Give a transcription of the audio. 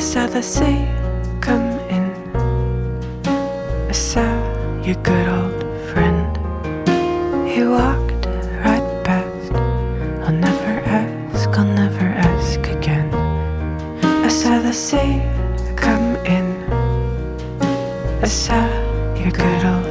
saw the sea come in. I saw your good old friend. He walked right past. I'll never ask again. I saw the sea come in. I saw your good old